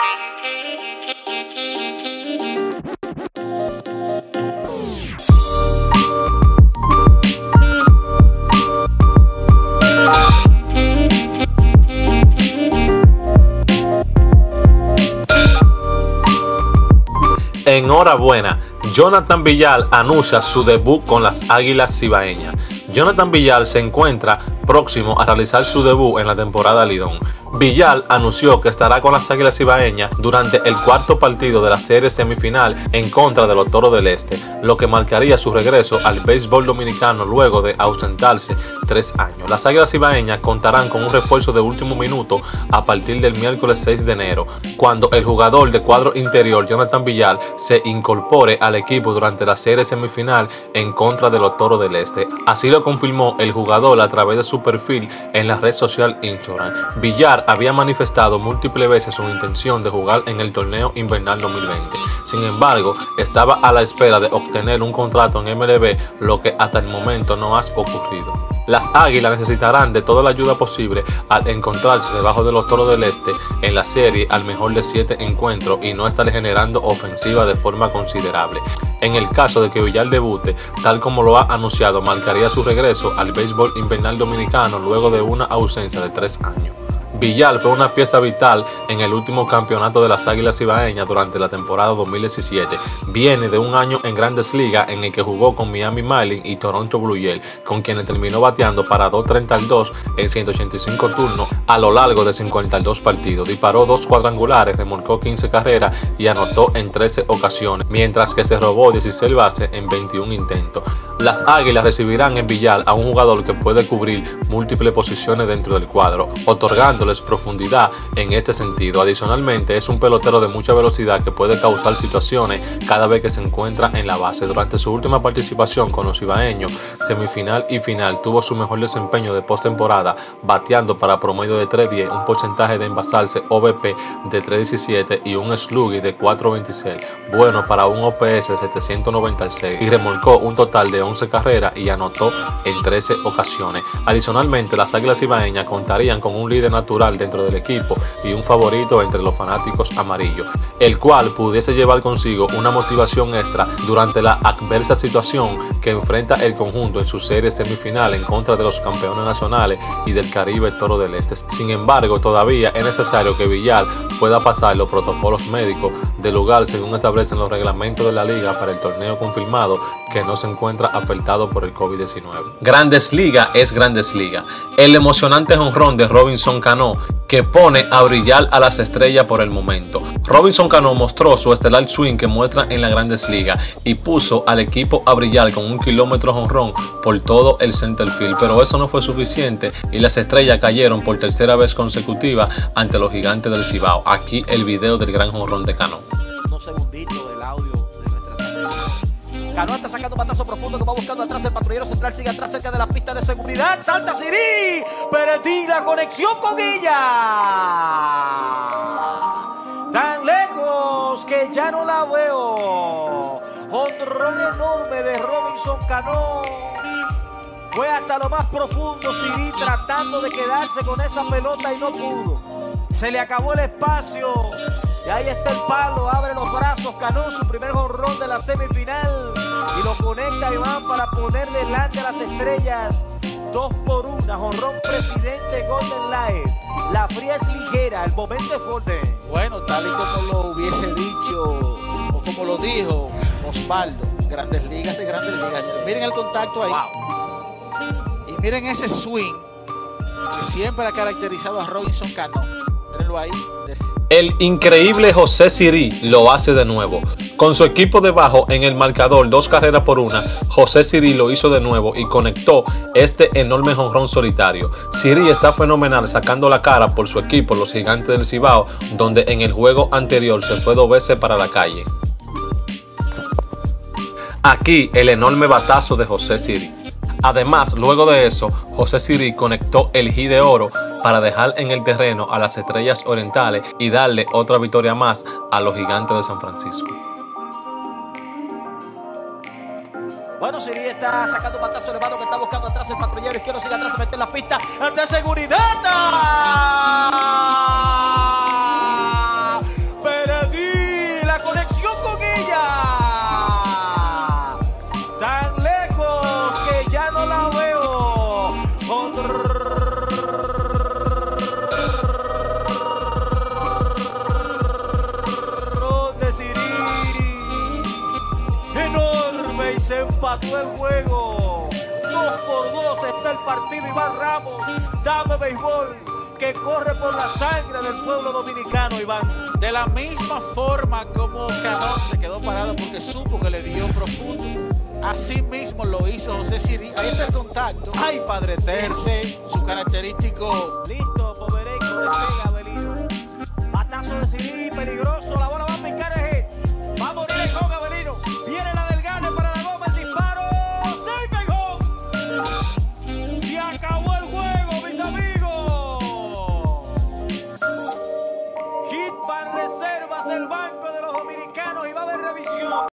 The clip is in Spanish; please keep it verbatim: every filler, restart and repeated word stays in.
Enhorabuena, Jonathan Villar anuncia su debut con las Águilas Cibaeñas. Jonathan Villar se encuentra próximo a realizar su debut en la temporada Lidón. Villar anunció que estará con las Águilas Cibaeñas durante el cuarto partido de la serie semifinal en contra de los Toros del Este, lo que marcaría su regreso al béisbol dominicano luego de ausentarse tres años. Las Águilas Cibaeñas contarán con un refuerzo de último minuto a partir del miércoles seis de enero, cuando el jugador de cuadro interior Jonathan Villar se incorpore al equipo durante la serie semifinal en contra de los Toros del Este. Así lo confirmó el jugador a través de su perfil en la red social Instagram. Villar había manifestado múltiples veces su intención de jugar en el torneo invernal dos mil veinte. Sin embargo, estaba a la espera de obtener un contrato en M L B, lo que hasta el momento no ha ocurrido. Las Águilas necesitarán de toda la ayuda posible al encontrarse debajo de los Toros del Este en la serie al mejor de siete encuentros y no estar generando ofensiva de forma considerable. En el caso de que Villar debute, tal como lo ha anunciado, marcaría su regreso al béisbol invernal dominicano luego de una ausencia de tres años. Villar fue una pieza vital en el último campeonato de las Águilas Cibaeñas durante la temporada dos mil diecisiete. Viene de un año en Grandes Ligas en el que jugó con Miami Marlins y Toronto Blue Jays, con quienes terminó bateando para dos treinta y dos en ciento ochenta y cinco turnos a lo largo de cincuenta y dos partidos. Disparó dos cuadrangulares, remolcó quince carreras y anotó en trece ocasiones, mientras que se robó dieciséis bases en veintiún intentos. Las Águilas recibirán en Villar a un jugador que puede cubrir múltiples posiciones dentro del cuadro, otorgándoles profundidad en este sentido. Adicionalmente, es un pelotero de mucha velocidad que puede causar situaciones cada vez que se encuentra en la base. Durante su última participación con los cibaeños, semifinal y final, tuvo su mejor desempeño de postemporada, bateando para promedio de tres diez, un porcentaje de envasarse O V P de tres diecisiete y un slugging de cuatro veintiséis, bueno para un O P S de setecientos noventa y seis, y remolcó un total de once carreras y anotó en trece ocasiones. Adicionalmente, las Águilas Cibaeñas contarían con un líder natural dentro del equipo y un favorito entre los fanáticos amarillos, el cual pudiese llevar consigo una motivación extra durante la adversa situación que enfrenta el conjunto en su serie semifinal en contra de los campeones nacionales y del Caribe Toro del Este. Sin embargo, todavía es necesario que Villar pueda pasar los protocolos médicos del lugar según establecen los reglamentos de la liga para el torneo confirmado que no se encuentra afectado por el COVID diecinueve. Grandes Ligas es Grandes Ligas. El emocionante jonrón de Robinson Cano que pone a brillar a las estrellas por el momento. Robinson Cano mostró su estelar swing que muestra en las Grandes Ligas y puso al equipo a brillar con un kilómetro jonrón por todo el center field, pero eso no fue suficiente y las estrellas cayeron por tercera vez consecutiva ante los Gigantes del Cibao. Aquí el video del gran jonrón de Cano. Unos segunditos del audio de nuestra transmisión. Cano está sacando patazo profundo que va buscando atrás el patrullero central, sigue atrás cerca de la pista de seguridad, salta Siri, perdí la conexión con ella. Tan lejos que ya no la veo. Jonrón enorme de Robinson Cano. Fue hasta lo más profundo Siri tratando de quedarse con esa pelota y no pudo. Se le acabó el espacio. Y ahí está el palo, abre los brazos Cano, su primer jonrón de la semifinal. Y lo conecta Iván para poner delante a las estrellas. Dos por una, jonrón presidente Golden Light. La fría es ligera, el momento es golden. Bueno, tal y como lo hubiese dicho, o como lo dijo Osvaldo, Grandes Ligas y Grandes Ligas. Miren el contacto ahí. Wow. Y miren ese swing que siempre ha caracterizado a Robinson Cano. Mírenlo ahí. El increíble José Siri lo hace de nuevo. Con su equipo debajo en el marcador, dos carreras por una, José Siri lo hizo de nuevo y conectó este enorme jonrón solitario. Siri está fenomenal sacando la cara por su equipo, los Gigantes del Cibao, donde en el juego anterior se fue dos veces para la calle. Aquí el enorme batazo de José Siri. Además, luego de eso, José Siri conectó el hit de oro para dejar en el terreno a las Estrellas Orientales y darle otra victoria más a los Gigantes de San Francisco. Bueno, Siri está sacando un batazo elevado que está buscando atrás el patrullero izquierdo, sigue atrás, se mete en la pista de seguridad. empató el juego. Dos por dos está el partido. Iván Ramos, dame béisbol que corre por la sangre del pueblo dominicano, Iván. De la misma forma como Cano se quedó parado porque supo que le dio profundo, así mismo lo hizo José Siri. Ahí está el contacto. Ay, padre eterno. Terce, su característico. Listo, Poverenco, despega, Avelino. Batazo de Siri, peligroso. La bola va a picar el hit. Va a morir el con Avelino. Viene la del gane para la goma, el disparo. ¡Sí, pegó! Se acabó el juego, mis amigos. Hit para reservas el banco de los dominicanos y va a haber revisión.